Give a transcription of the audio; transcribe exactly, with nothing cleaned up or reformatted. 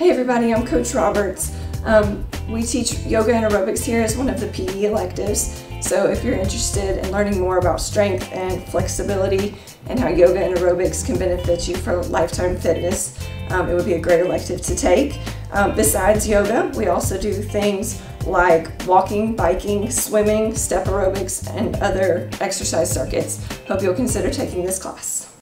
Hey everybody, I'm Coach Roberts. Um, we teach yoga and aerobics here as one of the P E electives. So if you're interested in learning more about strength and flexibility and how yoga and aerobics can benefit you for lifetime fitness, um, it would be a great elective to take. Um, besides yoga, we also do things like walking, biking, swimming, step aerobics, and other exercise circuits. Hope you'll consider taking this class.